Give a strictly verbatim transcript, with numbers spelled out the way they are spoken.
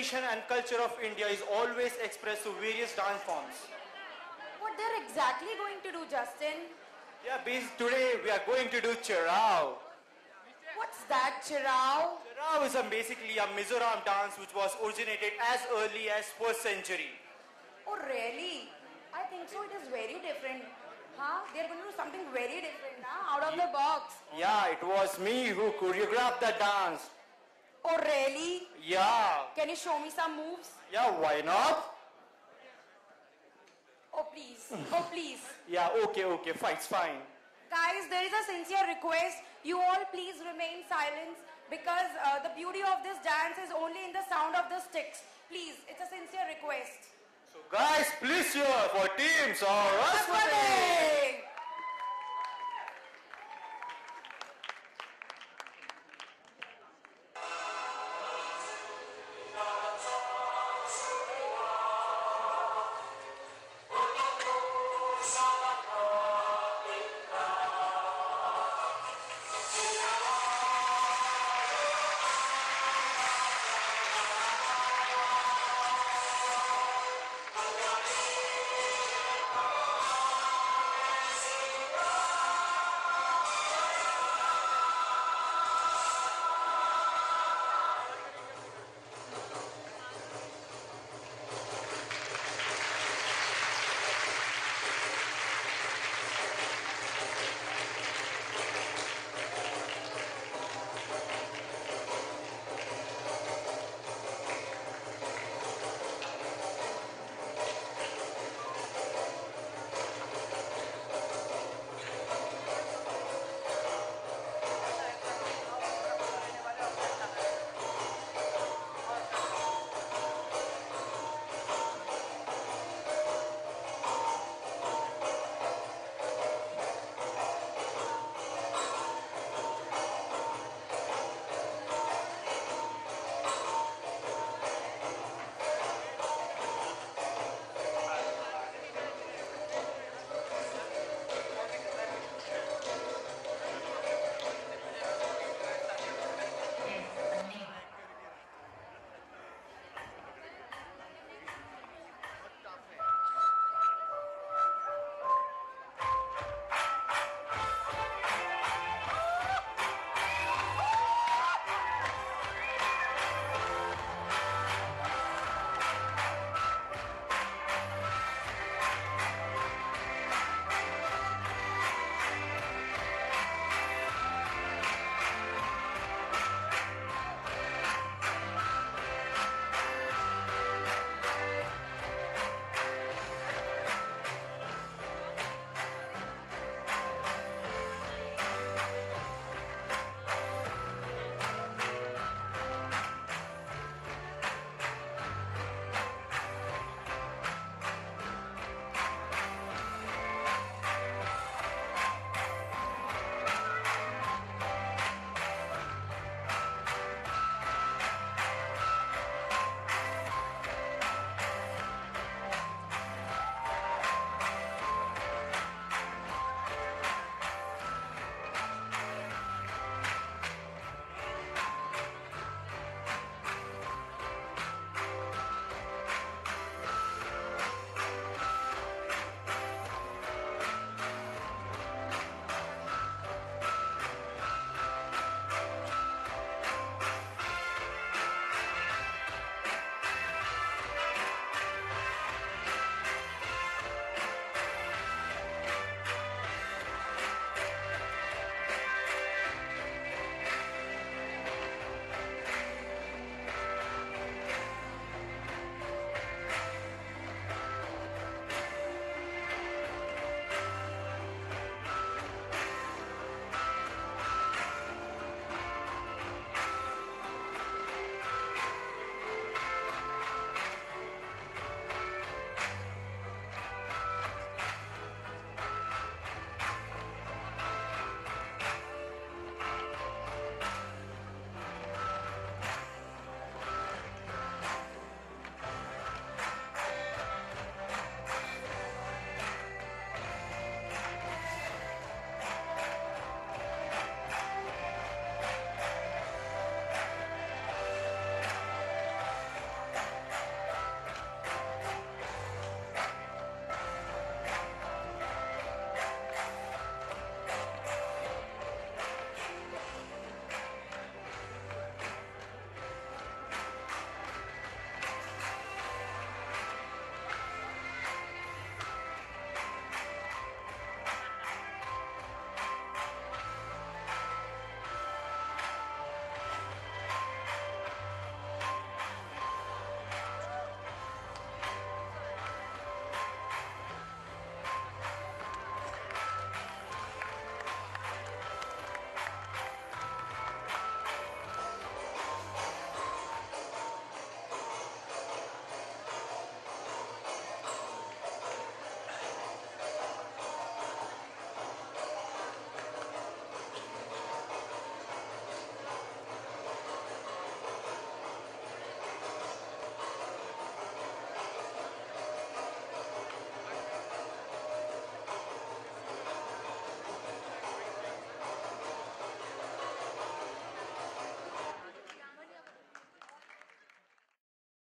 tradition and culture of India is always expressed through various dance forms. What they're exactly going to do, Justin? Yeah, basically today we are going to do Chirao. What's that, Chirao? Chirao is a, basically a Mizoram dance which was originated as early as first century. Oh, really? I think so. It is very different. Huh? They're going to do something very different, huh? Out of the box. Yeah, it was me who choreographed the dance. Oh, really? Yeah. Can you show me some moves? Yeah, why not? Oh, please. Oh, please. Yeah, okay, okay, fine, it's fine. Guys, there is a sincere request. You all please remain silent because uh, the beauty of this dance is only in the sound of the sticks. Please, it's a sincere request. So guys, please cheer for Team Saraswati!